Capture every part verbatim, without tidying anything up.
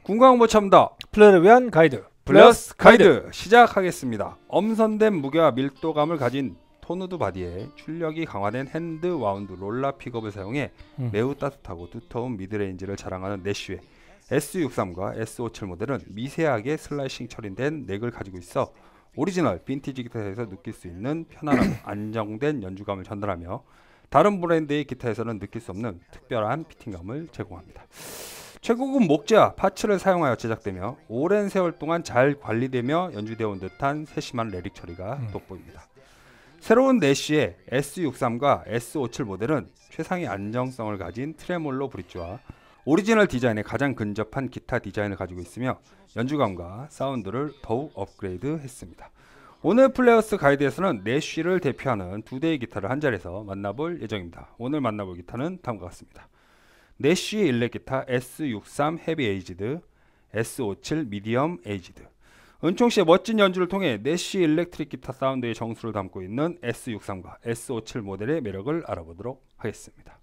궁광 첨다 플레이를 위한 가이드 플러스 가이드 시작하겠습니다. 엄선된 무게와 밀도감을 가진 토누드 바디에 출력이 강화된 핸드 와운드 롤라 픽업을 사용해 음. 매우 따뜻하고 두터운 미드레인지를 자랑하는 내쉬의 에스 육십삼과 에스 오십칠 모델은 미세하게 슬라이싱 처리된 넥을 가지고 있어 오리지널 빈티지 기타에서 느낄 수 있는 편안하고 안정된 연주감을 전달하며 다른 브랜드의 기타에서는 느낄 수 없는 특별한 피팅감을 제공합니다. 최고급 목재와 파츠를 사용하여 제작되며 오랜 세월 동안 잘 관리되며 연주되어 온 듯한 세심한 레릭 처리가 음. 돋보입니다. 새로운 내쉬의 에스 육십삼과 에스 오십칠 모델은 최상의 안정성을 가진 트레몰로 브릿지와 오리지널 디자인에 가장 근접한 기타 디자인을 가지고 있으며 연주감과 사운드를 더욱 업그레이드 했습니다. 오늘 플레이어스 가이드에서는 내쉬를 대표하는 두 대의 기타를 한 자리에서 만나볼 예정입니다. 오늘 만나볼 기타는 다음과 같습니다. 내쉬 일렉 기타 에스 육십삼 헤비 에이지드, 에스 오십칠 미디엄 에이지드. 은총씨의 멋진 연주를 통해 내쉬 일렉트릭 기타 사운드의 정수를 담고 있는 에스 육십삼과 에스 오십칠 모델의 매력을 알아보도록 하겠습니다.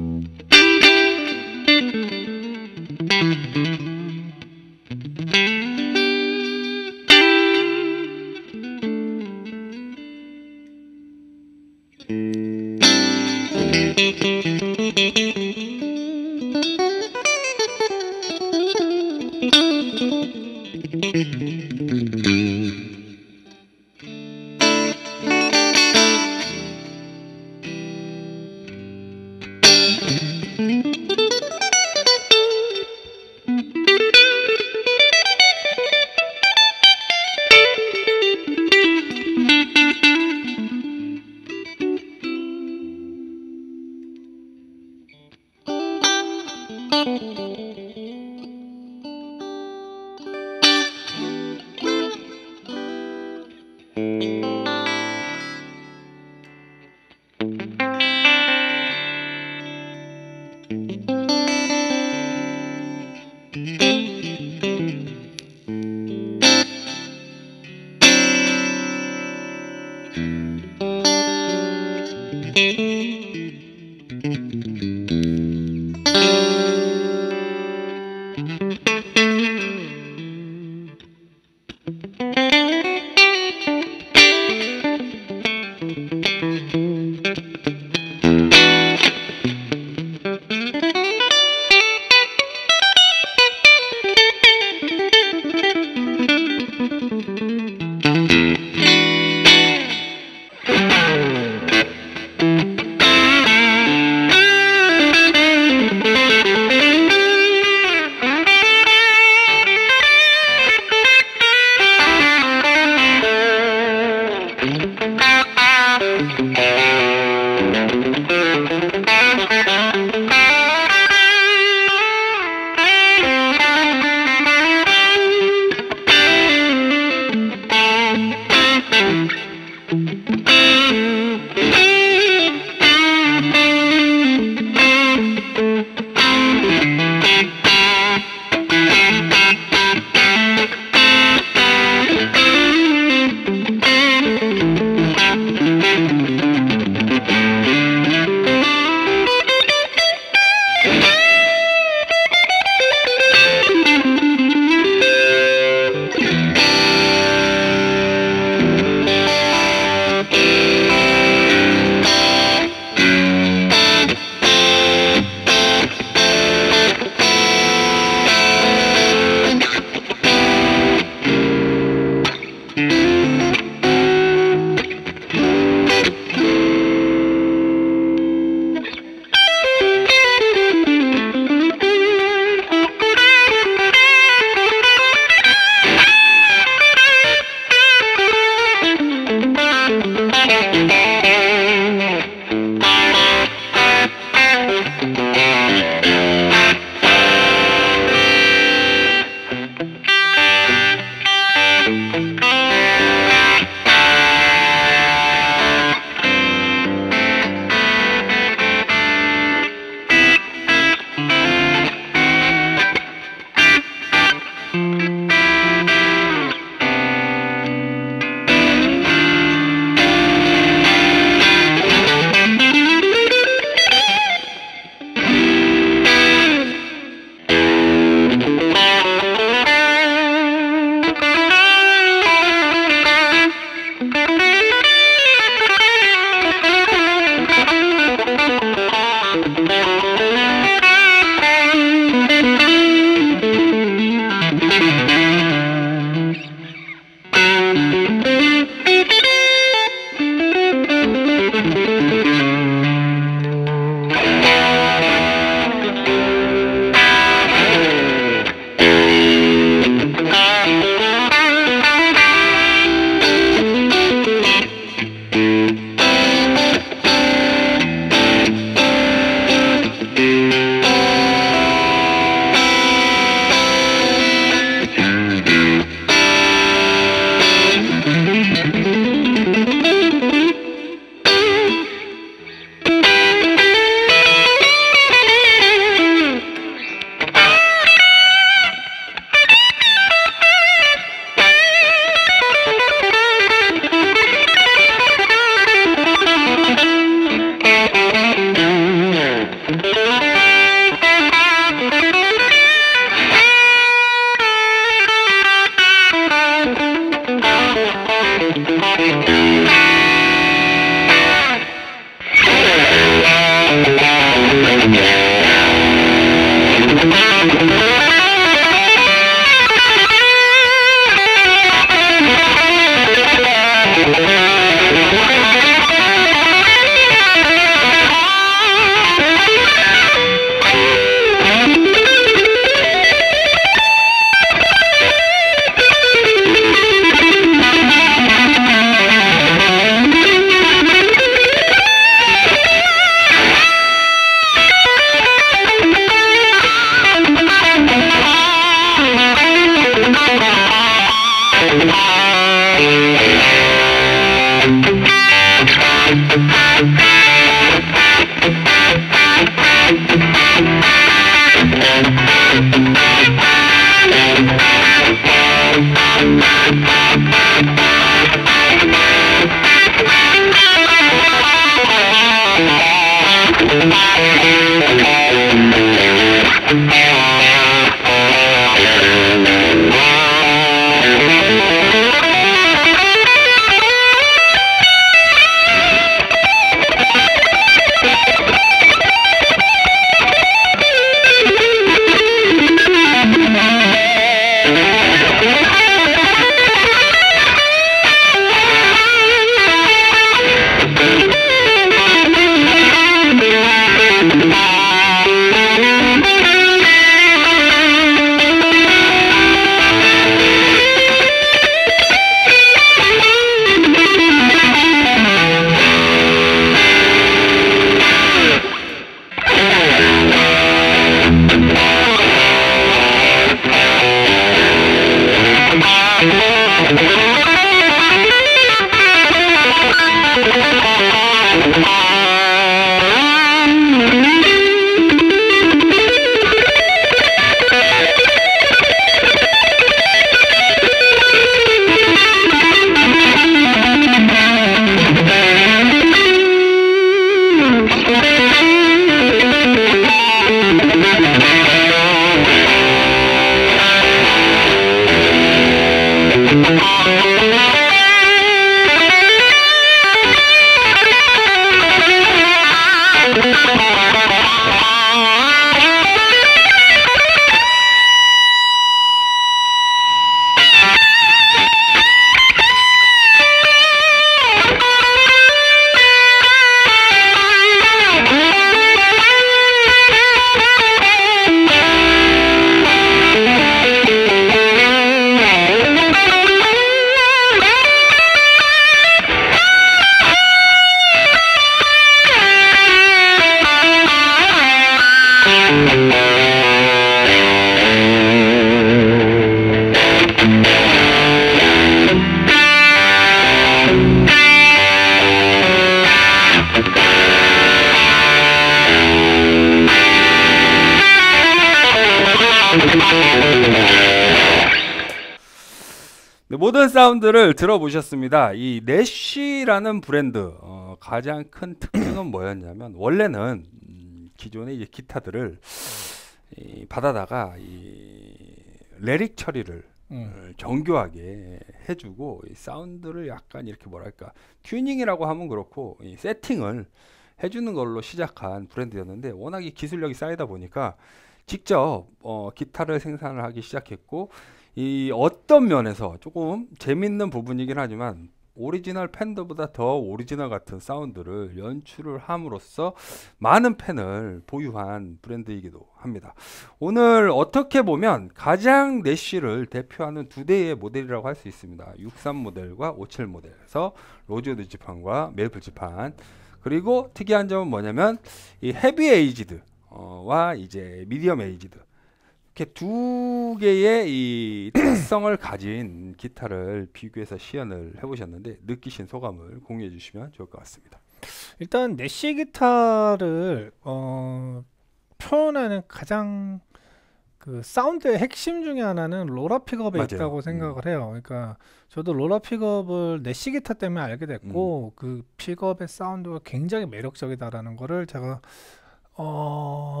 네, 모든 사운드를 들어보셨습니다. 이 내쉬라는 브랜드 어, 가장 큰 특징은 뭐였냐면 원래는 음, 기존의 이제 기타들을 이, 받아다가 이 레릭 처리를 음. 정교하게 해주고 이 사운드를 약간 이렇게 뭐랄까 튜닝이라고 하면 그렇고 이 세팅을 해주는 걸로 시작한 브랜드였는데 워낙에 기술력이 쌓이다 보니까 직접 어, 기타를 생산을 하기 시작했고 이 어떤 면에서 조금 재밌는 부분이긴 하지만 오리지널 팬더보다 더 오리지널 같은 사운드를 연출을 함으로써 많은 팬을 보유한 브랜드이기도 합니다. 오늘 어떻게 보면 가장 내쉬를 대표하는 두 대의 모델이라고 할 수 있습니다. 육십삼 모델과 오십칠 모델에서 로즈우드 지판과 메이플 지판. 그리고 특이한 점은 뭐냐면 이 헤비 에이지드와 이제 미디엄 에이지드 이렇게 두 개의 이 특성을 가진 기타를 비교해서 시연을 해보셨는데 느끼신 소감을 공유해 주시면 좋을 것 같습니다. 일단 내시 기타를 어, 표현하는 가장 그 사운드의 핵심 중에 하나는 로라 픽업에 맞아요. 있다고 생각을 해요. 그러니까 저도 로라 픽업을 내시 기타 때문에 알게 됐고 그 픽업의 사운드가 굉장히 매력적이다라는 거를 제가 어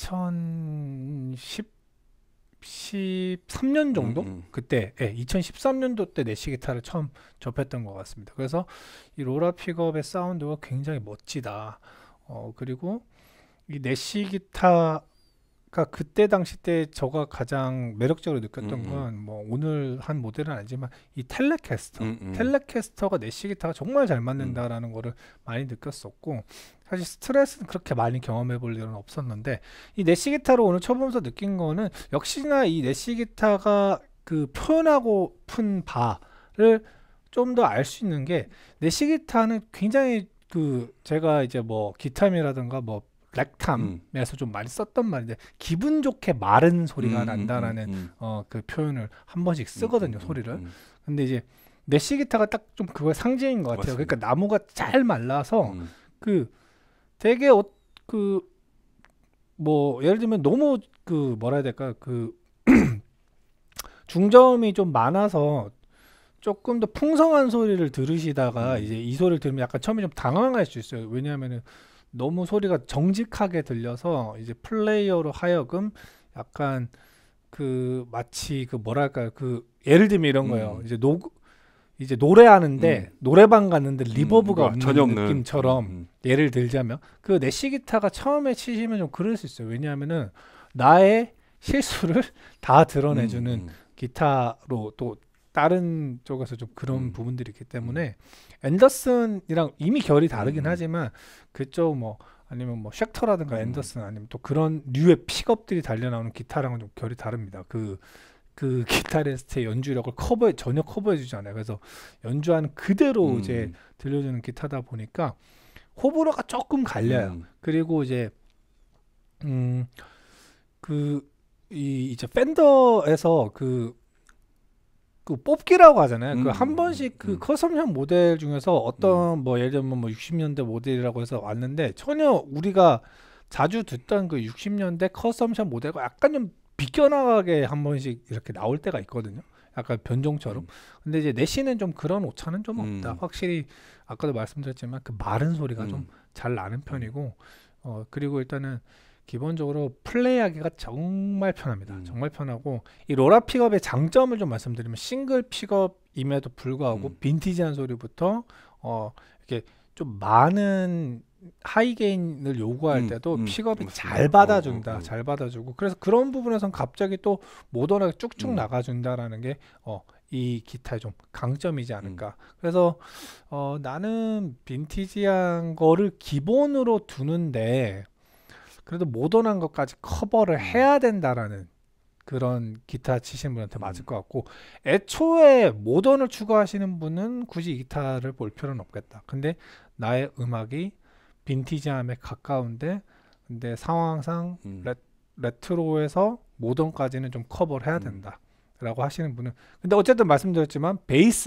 이천십삼 년 정도 음, 음. 그때 예, 이천십삼 년도 때 내시 기타를 처음 접했던 것 같습니다. 그래서 이 로라 픽업의 사운드가 굉장히 멋지다. 어 그리고 이 내시 기타가 그때 당시 때 저가 가장 매력적으로 느꼈던 음, 음. 건 뭐 오늘 한 모델은 아니지만 이 텔레캐스터 음, 음. 텔레캐스터가 내시 기타가 정말 잘 맞는다라는 거를 많이 느꼈었고 사실 스트레스는 그렇게 많이 경험해 볼 일은 없었는데 이 내시 기타로 오늘 쳐보면서 느낀 거는 역시나 이 내시 기타가 그 표현하고픈 바를 좀 더 알 수 있는 게 내시 기타는 굉장히 그 제가 이제 뭐 기타미라든가 뭐 렉탐에서 좀 많이 썼던 말인데 기분 좋게 마른 소리가 음, 난다라는 음, 음, 어 그 표현을 한 번씩 쓰거든요, 음, 음, 소리를. 음. 근데 이제 내시 기타가 딱 좀 그거의 상징인 것 같아요. 맞습니다. 그러니까 나무가 잘 말라서 음, 그 되게 어, 그 뭐 예를 들면 너무 그 뭐라 해야 될까 그 중저음이 좀 많아서 조금 더 풍성한 소리를 들으시다가 음. 이제 이 소리를 들으면 약간 처음에 좀 당황할 수 있어요. 왜냐하면은 너무 소리가 정직하게 들려서 이제 플레이어로 하여금 약간 그 마치 그 뭐랄까요 그 예를 들면 이런 거예요. 음. 이제 노 이제 노래하는데 음. 노래방 갔는데 리버브가 음, 없는 전혀 없는 느낌처럼 음, 예를 들자면 그 내시 기타가 처음에 치시면 좀 그럴 수 있어요. 왜냐하면은 나의 실수를 다 드러내주는 음, 음. 기타로 또 다른 쪽에서 좀 그런 음. 부분들이 있기 때문에 앤더슨이랑 이미 결이 다르긴 음. 하지만 그쪽 뭐 아니면 뭐 쉑터라든가 음. 앤더슨 아니면 또 그런 류의 픽업들이 달려 나오는 기타랑은 좀 결이 다릅니다. 그 그 기타리스트의 연주력을 커버해 전혀 커버해주지 않아요. 그래서 연주하는 그대로 음. 이제 들려주는 기타다 보니까 호불호가 조금 갈려요. 음. 그리고 이제 음 그 이 이제 팬더에서 그 그 뽑기라고 하잖아요. 음, 그 한 음, 번씩 그 음. 커스텀 모델 중에서 어떤 뭐 예를 들면 뭐 육십 년대 모델이라고 해서 왔는데 전혀 우리가 자주 듣던 그 육십 년대 커스텀 모델과 약간 좀 비껴나가게 한 번씩 이렇게 나올 때가 있거든요. 약간 변종처럼. 음. 근데 이제 내시는 좀 그런 오차는 좀 없다. 음. 확실히 아까도 말씀드렸지만 그 마른 소리가 음. 좀 잘 나는 편이고 어 그리고 일단은 기본적으로 플레이하기가 정말 편합니다. 음. 정말 편하고 이 로라 픽업의 장점을 좀 말씀드리면 싱글 픽업임에도 불구하고 음. 빈티지한 소리부터 어 이렇게 좀 많은 하이 게인을 요구할 음, 때도 음, 픽업이 맞습니다. 잘 받아준다, 어, 어, 어. 잘 받아주고 그래서 그런 부분에선 갑자기 또 모던하게 쭉쭉 음. 나가준다라는 게 어, 이 기타의 좀 강점이지 음. 않을까. 그래서 어, 나는 빈티지한 거를 기본으로 두는데 그래도 모던한 것까지 커버를 음. 해야 된다라는 그런 기타 치시는 분한테 음. 맞을 것 같고 애초에 모던을 추구하시는 분은 굳이 이 기타를 볼 필요는 없겠다. 근데 나의 음악이 빈티지함에 가까운데 근데 상황상 음. 레, 레트로에서 모던까지는 좀 커버를 해야 음. 된다 라고 하시는 분은 근데 어쨌든 말씀드렸지만 베이스는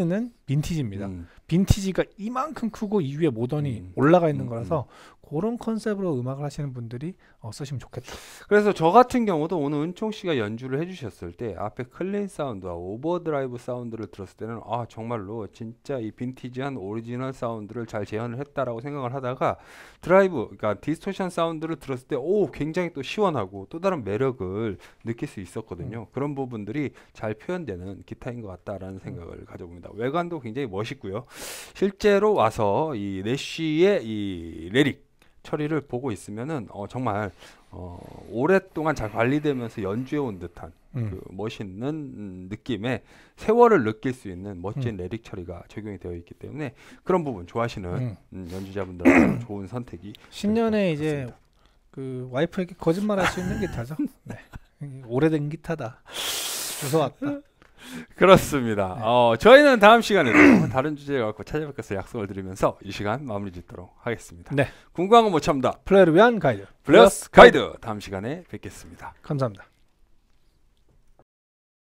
빈티지입니다. 음. 빈티지가 이만큼 크고 이 위에 모던이 음. 올라가 있는 음, 거라서 그런 컨셉으로 음악을 하시는 분들이 어, 쓰시면 좋겠다. 그래서 저 같은 경우도 오늘 은총 씨가 연주를 해주셨을 때 앞에 클린 사운드와 오버드라이브 사운드를 들었을 때는 아 정말로 진짜 이 빈티지한 오리지널 사운드를 잘 재현을 했다라고 생각을 하다가 드라이브 그러니까 디스토션 사운드를 들었을 때 오 굉장히 또 시원하고 또 다른 매력을 느낄 수 있었거든요. 음. 그런 부분들이 잘 표현되는 기타인 것 같다라는 생각을 음. 가져봅니다. 외관도 굉장히 멋있고요. 실제로 와서 이 내쉬의 이 레릭 처리를 보고 있으면은 어, 정말 어, 오랫동안 잘 관리되면서 연주해온 듯한 음. 그 멋있는 음, 느낌의 세월을 느낄 수 있는 멋진 음. 레릭 처리가 적용이 되어 있기 때문에 그런 부분 좋아하시는 음. 음, 연주자분들한테 좋은 선택이 신년에 될 것 이제 같습니다. 그 와이프에게 거짓말할 수 있는 기타죠. 네. 오래된 기타다. 무서웠다. 그렇습니다. 네. 어, 저희는 다음 시간에도 다른 주제를 갖고 찾아뵙겠서 약속을 드리면서 이 시간 마무리 짓도록 하겠습니다. 네. 궁금한 건 못 참다. 플레이를 위한 가이드. 플러스 가이드 다음 시간에 뵙겠습니다. 감사합니다.